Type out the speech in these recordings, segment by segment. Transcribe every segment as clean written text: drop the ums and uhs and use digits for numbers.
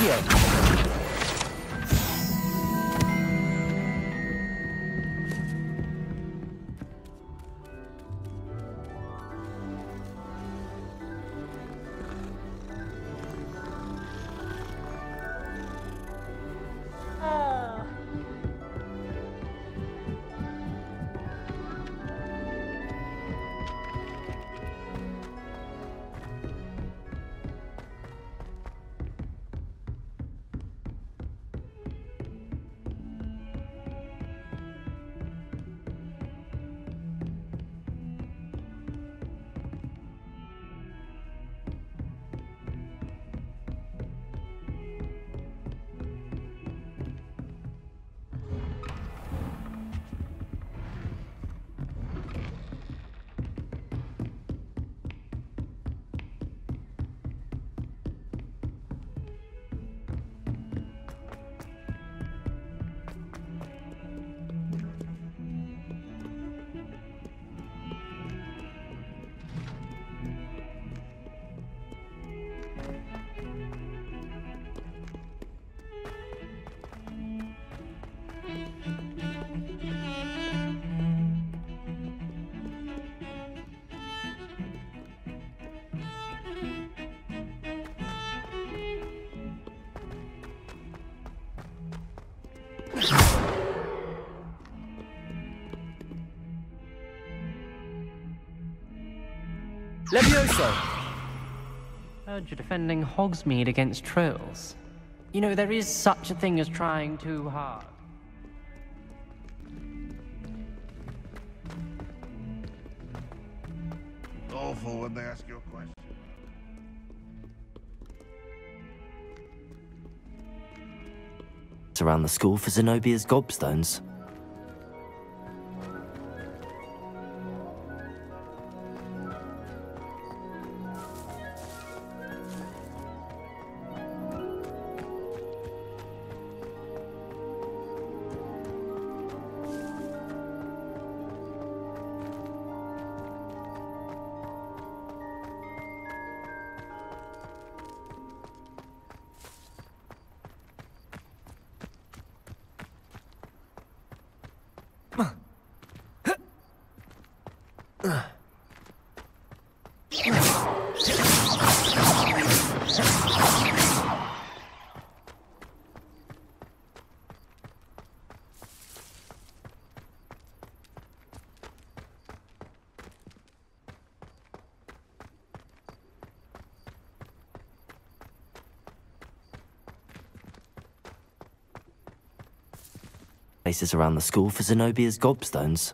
Accio. Levioso! Heard you're defending Hogsmeade against trolls. You know, there is such a thing as trying too hard. Awful when they ask you a question. It's around the school for Zenobia's gobstones. Places around the school for Zenobia's gobstones.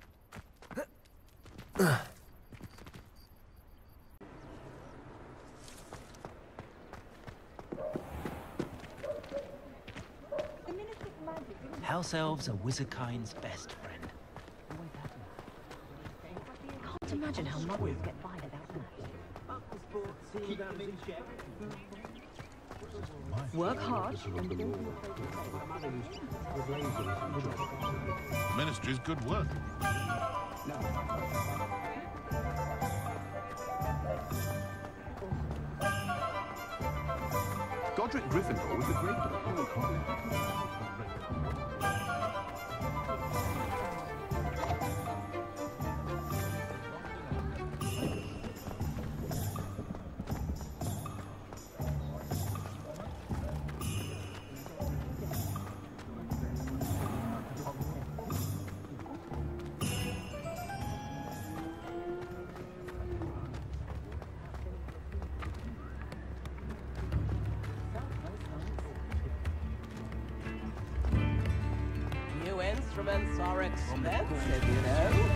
House elves are wizardkind's best friend. Can't imagine how mothers get by without that. Work hard. Ministry's good work. Godric Gryffindor was a great Instruments are expensive, you know.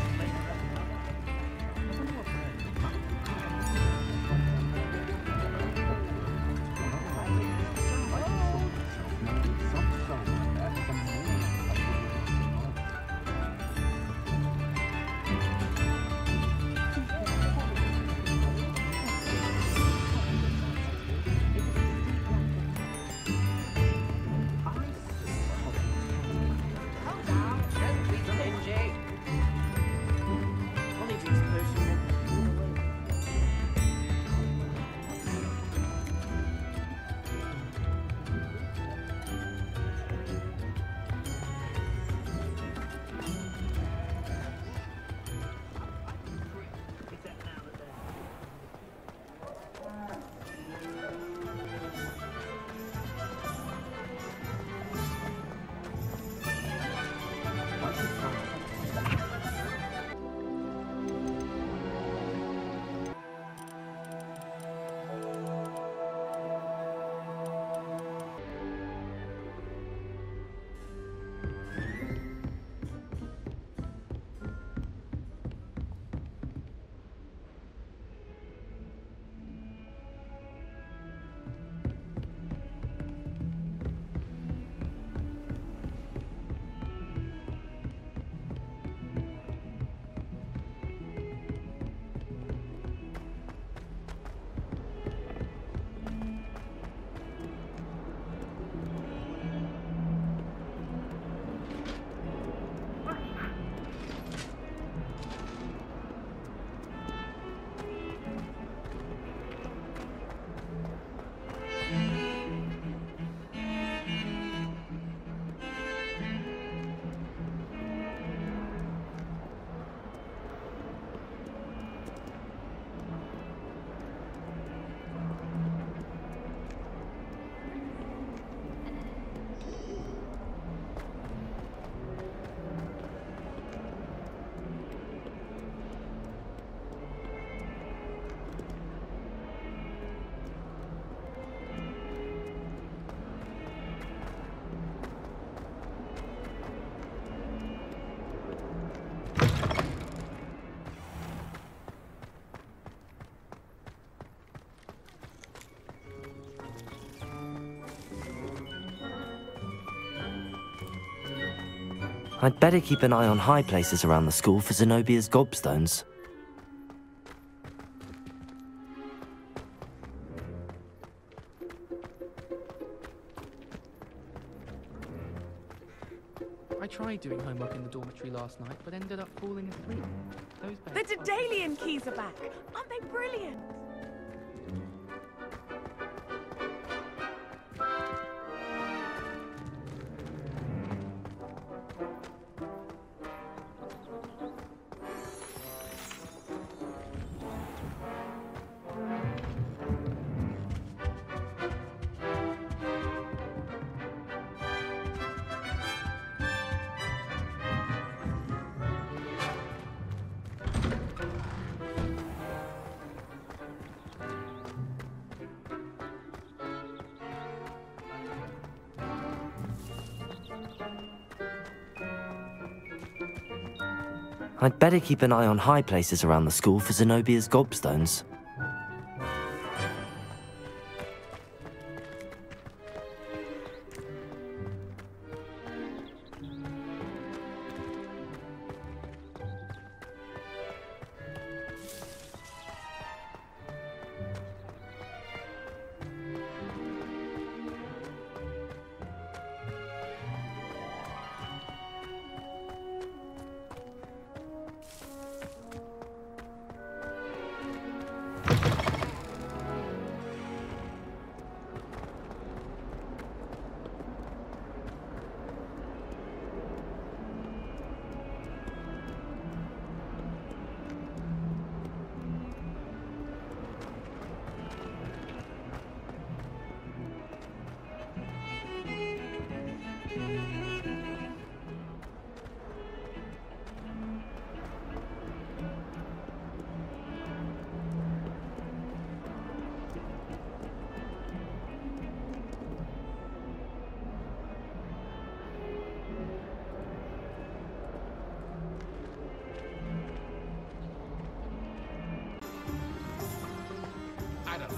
I'd better keep an eye on high places around the school for Zenobia's gobstones. I tried doing homework in the dormitory last night, but ended up falling asleep. Those The beds are- Daedalian keys are back. Aren't they brilliant? I'd better keep an eye on high places around the school for Zenobia's gobstones. I don't know.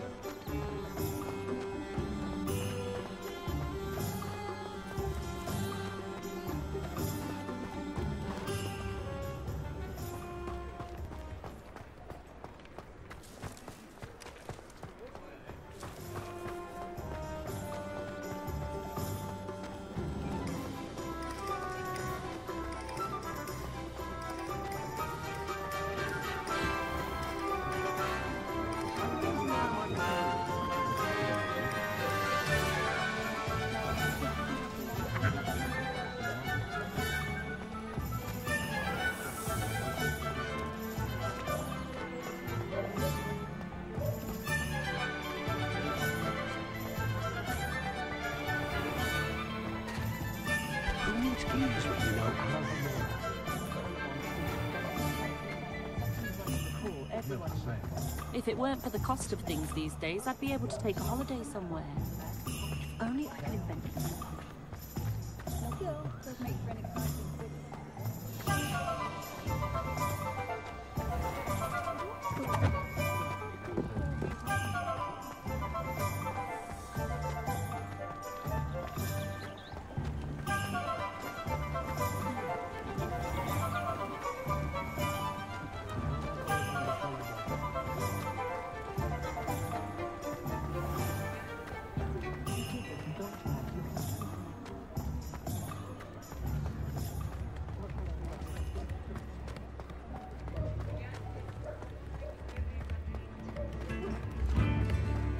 If it weren't for the cost of things these days, I'd be able to take a holiday somewhere. If only I could invent it.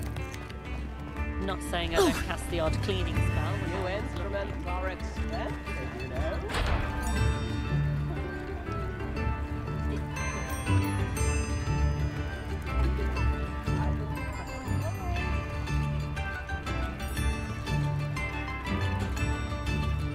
Not saying I don't cast the odd cleaning spell. New instruments are expensive.